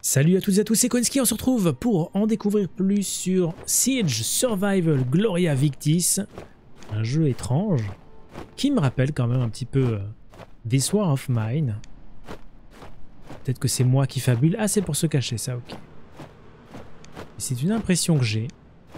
Salut à toutes et à tous, c'est Koenski, on se retrouve pour en découvrir plus sur Siege Survival Gloria Victis, un jeu étrange qui me rappelle quand même un petit peu This War of Mine. Peut-être que c'est moi qui fabule. Ah, c'est pour se cacher ça, ok. C'est une impression que j'ai.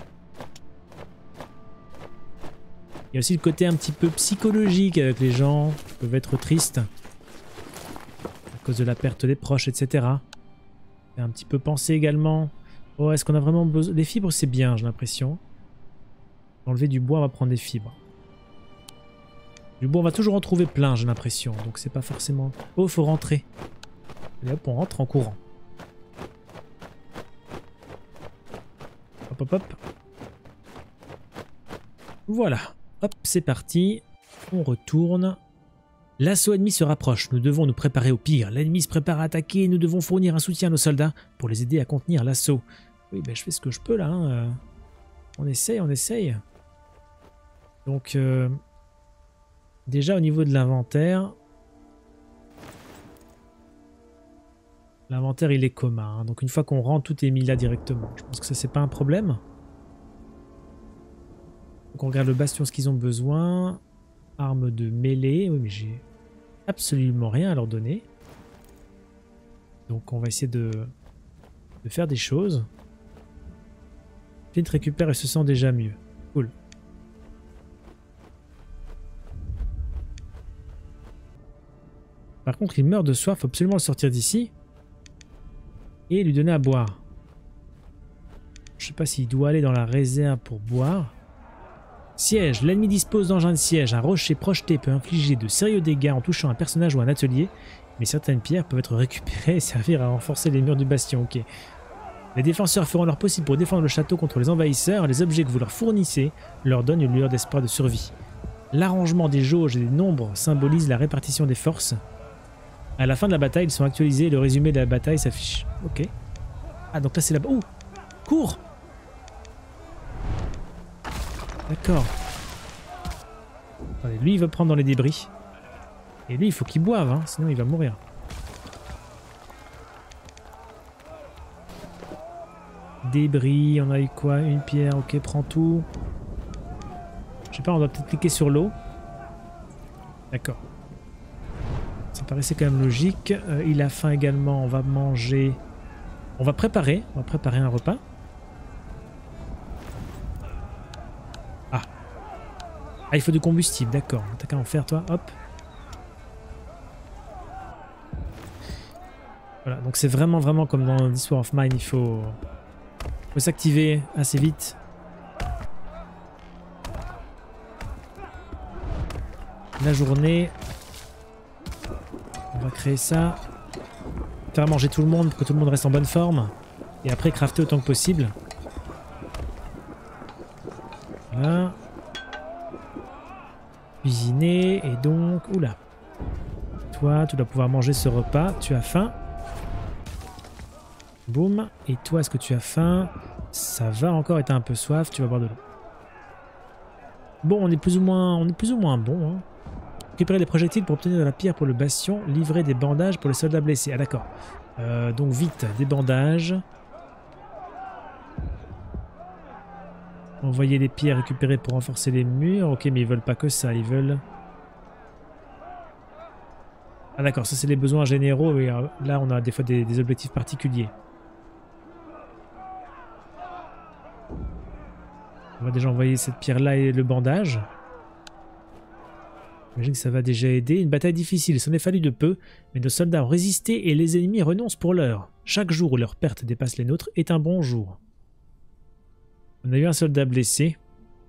Il y a aussi le côté un petit peu psychologique avec les gens qui peuvent être tristes à cause de la perte des proches, etc. Un petit peu penser également. Oh, est-ce qu'on a vraiment besoin... Les fibres, c'est bien, j'ai l'impression. Enlever du bois, on va prendre des fibres. Du bois, on va toujours en trouver plein, j'ai l'impression. Donc c'est pas forcément... Oh, faut rentrer. Et hop, on rentre en courant. Hop, hop, hop. Voilà. Hop, c'est parti. On retourne. L'assaut ennemi se rapproche, nous devons nous préparer au pire. L'ennemi se prépare à attaquer et nous devons fournir un soutien à nos soldats pour les aider à contenir l'assaut. Oui, ben je fais ce que je peux là. Hein. On essaye, on essaye. Donc, déjà au niveau de l'inventaire, l'inventaire il est commun. Hein. Donc une fois qu'on rentre, tout est mis là directement. Je pense que ça c'est pas un problème. Donc on regarde le bastion, ce qu'ils ont besoin. Arme de mêlée, oui mais j'ai absolument rien à leur donner. Donc on va essayer de faire des choses. Flint récupère et se sent déjà mieux. Cool. Par contre il meurt de soif, faut absolument le sortir d'ici. Et lui donner à boire. Je sais pas s'il doit aller dans la réserve pour boire. Siège. L'ennemi dispose d'engins de siège. Un rocher projeté peut infliger de sérieux dégâts en touchant un personnage ou un atelier, mais certaines pierres peuvent être récupérées et servir à renforcer les murs du bastion. Ok. Les défenseurs feront leur possible pour défendre le château contre les envahisseurs. Les objets que vous leur fournissez leur donnent une lueur d'espoir de survie. L'arrangement des jauges et des nombres symbolise la répartition des forces. À la fin de la bataille, ils sont actualisés et le résumé de la bataille s'affiche. Ok. Ah, donc là c'est là-bas. Oh, cours! D'accord. Attendez, lui il veut prendre dans les débris. Et lui il faut qu'il boive, hein, sinon il va mourir. Débris, on a eu quoi? Une pierre, ok, prends tout. Je sais pas, on doit peut-être cliquer sur l'eau. D'accord. Ça paraissait quand même logique. Il a faim également, on va manger. On va préparer un repas. Ah, il faut du combustible, d'accord. T'as qu'à en faire, toi. Hop. Voilà, donc c'est vraiment comme dans This War of Mine. Il faut s'activer assez vite. La journée. On va créer ça. Faire manger tout le monde pour que tout le monde reste en bonne forme. Et après, crafter autant que possible. Voilà. Cuisiner et donc... Oula. Toi, tu dois pouvoir manger ce repas. Tu as faim. Boum. Et toi, est-ce que tu as faim? Ça va encore et t'as un peu soif. Tu vas boire de l'eau. Bon, on est plus ou moins bon. Hein. Récupérer des projectiles pour obtenir de la pierre pour le bastion. Livrer des bandages pour les soldats blessés. Ah d'accord. Donc vite, des bandages. Envoyer les pierres récupérées pour renforcer les murs. Ok, mais ils veulent pas que ça, ils veulent... Ah d'accord, ça c'est les besoins généraux. Et là, on a des fois des objectifs particuliers. On va déjà envoyer cette pierre-là et le bandage. J'imagine que ça va déjà aider. Une bataille difficile, il s'en est fallu de peu, mais nos soldats ont résisté et les ennemis renoncent pour l'heure. Chaque jour où leur perte dépasse les nôtres est un bon jour. On a eu un soldat blessé.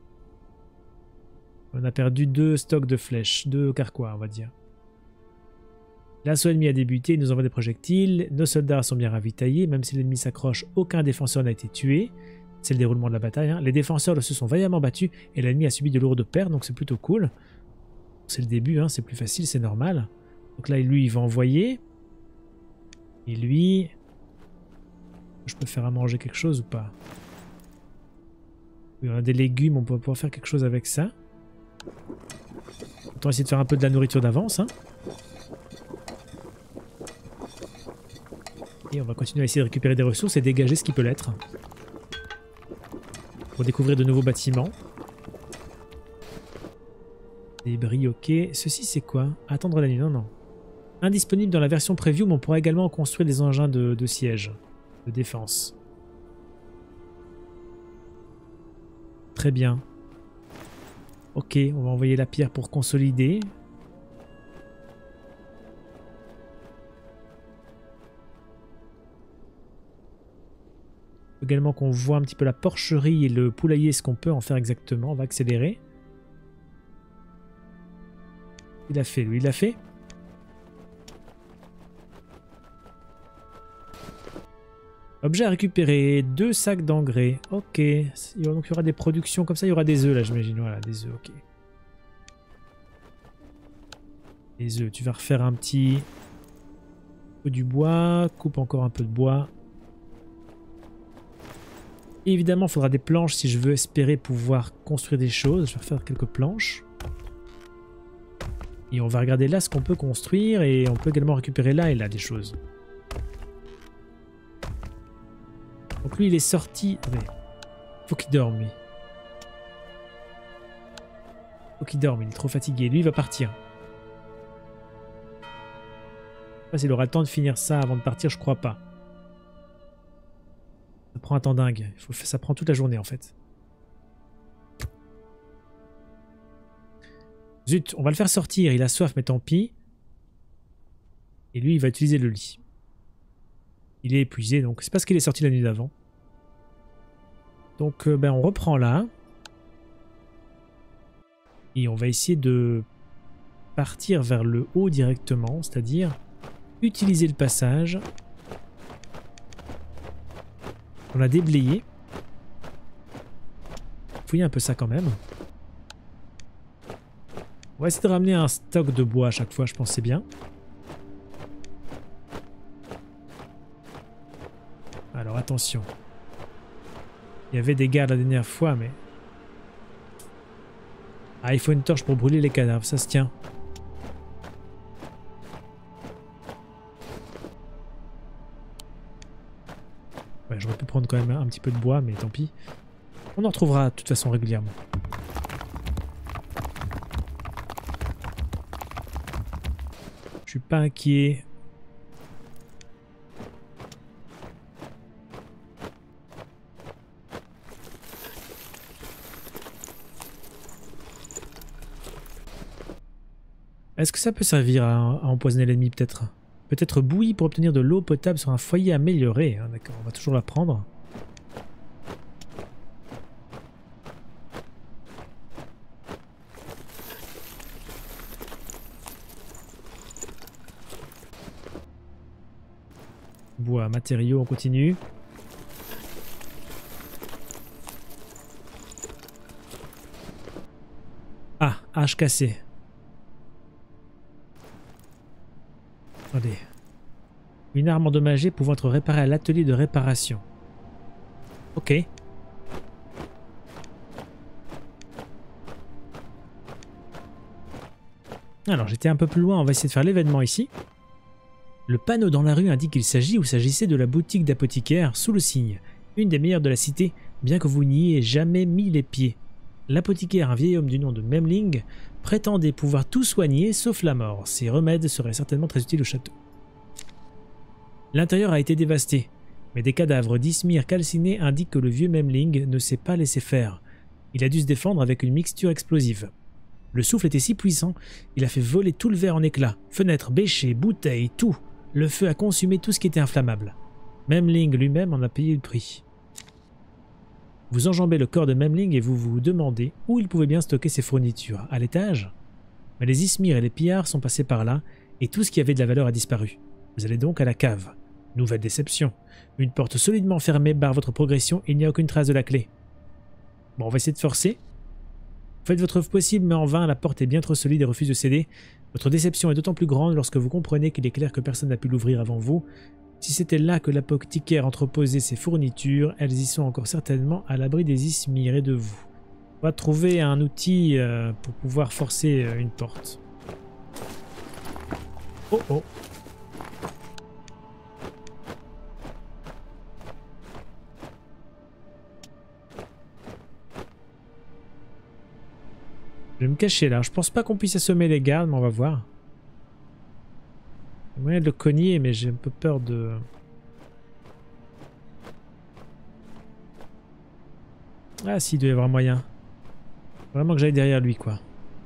On a perdu 2 stocks de flèches, 2 carquois on va dire. L'assaut ennemi a débuté, il nous envoie des projectiles. Nos soldats sont bien ravitaillés, même si l'ennemi s'accroche, aucun défenseur n'a été tué. C'est le déroulement de la bataille. Hein. Les défenseurs se sont vaillamment battus et l'ennemi a subi de lourdes pertes, donc c'est plutôt cool. C'est le début, hein, c'est plus facile, c'est normal. Donc là, lui, il va envoyer. Et lui... Je peux faire à manger quelque chose ou pas? Oui, on a des légumes, on peut pouvoir faire quelque chose avec ça. Autant essayer de faire un peu de la nourriture d'avance. Hein. Et on va continuer à essayer de récupérer des ressources et dégager ce qui peut l'être. Pour découvrir de nouveaux bâtiments. Débris, ok. Ceci c'est quoi? Attendre la nuit, non, non. Indisponible dans la version preview, mais on pourra également construire des engins de siège, de défense. Très bien. Ok, on va envoyer la pierre pour consolider. Également qu'on voit un petit peu la porcherie et le poulailler, ce qu'on peut en faire exactement. On va accélérer. Il a fait, lui, il a fait. Objet à récupérer, 2 sacs d'engrais. Ok, donc il y aura des productions comme ça, il y aura des œufs là, j'imagine. Voilà, des œufs, ok. Les œufs, tu vas refaire un petit peu du bois, coupe encore un peu de bois. Et évidemment, il faudra des planches si je veux espérer pouvoir construire des choses. Je vais refaire quelques planches. Et on va regarder là ce qu'on peut construire et on peut également récupérer là et là des choses. Donc lui il est sorti. Faut qu'il dorme lui. Faut qu'il dorme, il est trop fatigué. Lui il va partir. Je sais pas s'il aura le temps de finir ça avant de partir, je crois pas. Ça prend un temps dingue. Ça prend toute la journée en fait. Zut, on va le faire sortir. Il a soif mais tant pis. Et lui il va utiliser le lit. Il est épuisé donc c'est parce qu'il est sorti la nuit d'avant. Donc ben, on reprend là. Et on va essayer de partir vers le haut directement, c'est-à-dire utiliser le passage. On a déblayé. Fouiller un peu ça quand même. On va essayer de ramener un stock de bois à chaque fois, je pense que c'est bien. Alors attention. Il y avait des gardes la dernière fois, mais... Ah, il faut une torche pour brûler les cadavres, ça se tient. Ouais, j'aurais pu prendre quand même un petit peu de bois, mais tant pis. On en retrouvera de toute façon régulièrement. Je suis pas inquiet. Est-ce que ça peut servir à empoisonner l'ennemi peut-être? Peut-être bouillie pour obtenir de l'eau potable sur un foyer amélioré. Hein, d'accord, on va toujours la prendre. Bois, matériaux, on continue. Ah, hache cassée. Attendez. Une arme endommagée pouvant être réparée à l'atelier de réparation. Ok. Alors j'étais un peu plus loin, on va essayer de faire l'événement ici. Le panneau dans la rue indique qu'il s'agissait de la boutique d'apothicaire sous le signe, une des meilleures de la cité, bien que vous n'y ayez jamais mis les pieds. L'apothicaire, un vieil homme du nom de Memling, prétendait pouvoir tout soigner sauf la mort. Ses remèdes seraient certainement très utiles au château. L'intérieur a été dévasté, mais des cadavres d'Ismir calcinés indiquent que le vieux Memling ne s'est pas laissé faire. Il a dû se défendre avec une mixture explosive. Le souffle était si puissant, il a fait voler tout le verre en éclats, fenêtres, bêchers, bouteilles, tout. Le feu a consumé tout ce qui était inflammable. Memling lui-même en a payé le prix. Vous enjambez le corps de Memling et vous vous demandez où il pouvait bien stocker ses fournitures, à l'étage? Mais les Ismir et les pillards sont passés par là, et tout ce qui avait de la valeur a disparu. Vous allez donc à la cave. Nouvelle déception. Une porte solidement fermée barre votre progression et il n'y a aucune trace de la clé. Bon, on va essayer de forcer. Faites votre possible, mais en vain, la porte est bien trop solide et refuse de céder. Votre déception est d'autant plus grande lorsque vous comprenez qu'il est clair que personne n'a pu l'ouvrir avant vous. Si c'était là que l'apothicaire entreposait ses fournitures, elles y sont encore certainement à l'abri des Ismir et de vous. On va trouver un outil pour pouvoir forcer une porte. Oh oh. Je vais me cacher là. Je pense pas qu'on puisse assommer les gardes, mais on va voir. Il y a moyen de le cogner, mais j'ai un peu peur de... Ah si, il doit y avoir moyen. Vraiment que j'aille derrière lui, quoi.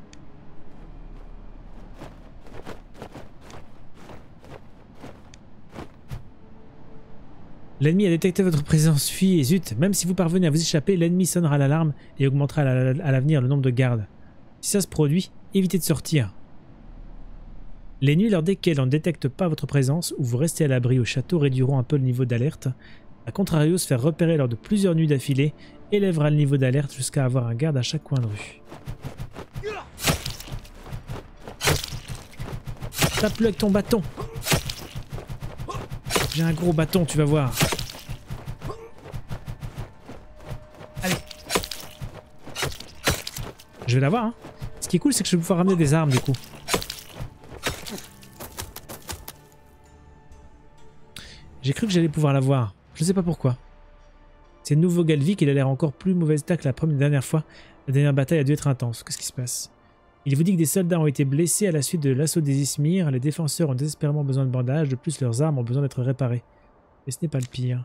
L'ennemi a détecté votre présence, fuyez et zut, même si vous parvenez à vous échapper, l'ennemi sonnera l'alarme et augmentera à l'avenir le nombre de gardes. Si ça se produit, évitez de sortir. Les nuits lors desquelles on ne détecte pas votre présence ou vous restez à l'abri au château réduiront un peu le niveau d'alerte. A contrario, se faire repérer lors de plusieurs nuits d'affilée élèvera le niveau d'alerte jusqu'à avoir un garde à chaque coin de rue. Tape-le avec ton bâton. J'ai un gros bâton, tu vas voir. Allez. Je vais l'avoir, hein. Ce qui est cool, c'est que je vais pouvoir ramener des armes, du coup. J'ai cru que j'allais pouvoir l'avoir. Je sais pas pourquoi. C'est le nouveau Galvik, il a l'air encore plus mauvais état que la dernière fois. La dernière bataille a dû être intense. Qu'est-ce qui se passe? Il vous dit que des soldats ont été blessés à la suite de l'assaut des Izmir. Les défenseurs ont désespérément besoin de bandages. De plus, leurs armes ont besoin d'être réparées. Mais ce n'est pas le pire.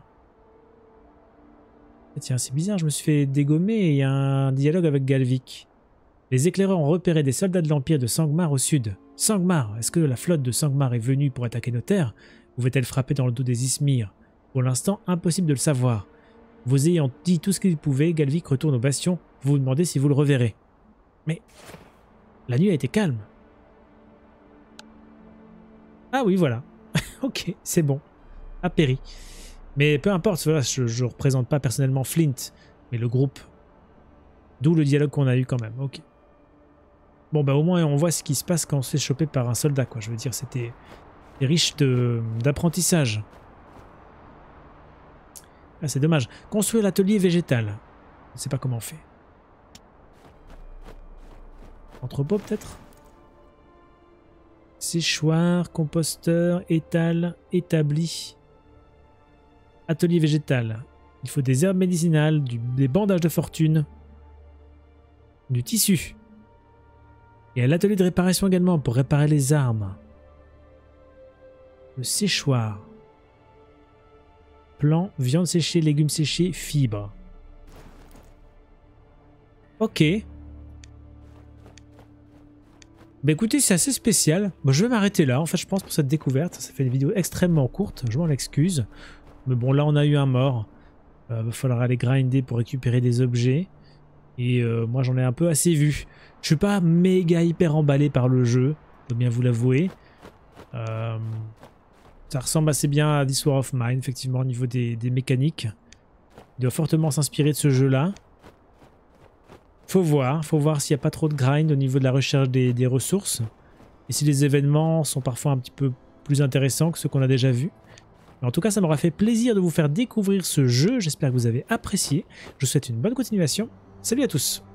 Ah tiens, c'est bizarre, je me suis fait dégommer et il y a un dialogue avec Galvik. Les éclaireurs ont repéré des soldats de l'Empire de Sangmar au sud. Sangmar, est-ce que la flotte de Sangmar est venue pour attaquer nos terres? Ou va-t-elle frapper dans le dos des Izmir? Pour l'instant, impossible de le savoir. Vous ayant dit tout ce qu'il pouvait, Galvik retourne au bastion. Vous vous demandez si vous le reverrez. Mais la nuit a été calme. Ah oui, voilà. Ok, c'est bon. Apéri. Mais peu importe, voilà, je ne représente pas personnellement Flint, mais le groupe. D'où le dialogue qu'on a eu quand même. Ok. Bon, bah au moins on voit ce qui se passe quand on se fait choper par un soldat, quoi. Je veux dire, c'était riche d'apprentissage. Ah, c'est dommage. Construire l'atelier végétal. Je ne sais pas comment on fait. Entrepôt peut-être? Séchoir, composteur, étal, établi. Atelier végétal. Il faut des herbes médicinales, des bandages de fortune, du tissu. Et à l'atelier de réparation également pour réparer les armes. Le séchoir. Plan, viande séchée, légumes séchés, fibres. Ok. Bah écoutez, c'est assez spécial. Bon, je vais m'arrêter là, en fait, je pense, pour cette découverte. Ça fait une vidéo extrêmement courte, je m'en excuse. Mais bon, là, on a eu un mort. Va falloir aller grinder pour récupérer des objets. Et moi, j'en ai un peu assez vu. Je suis pas méga hyper emballé par le jeu, je dois bien vous l'avouer. Ça ressemble assez bien à This War of Mine, effectivement, au niveau des mécaniques. Il doit fortement s'inspirer de ce jeu-là. Faut voir s'il n'y a pas trop de grind au niveau de la recherche des ressources. Et si les événements sont parfois un petit peu plus intéressants que ceux qu'on a déjà vus. Mais en tout cas, ça m'aura fait plaisir de vous faire découvrir ce jeu. J'espère que vous avez apprécié. Je vous souhaite une bonne continuation. Salut à tous!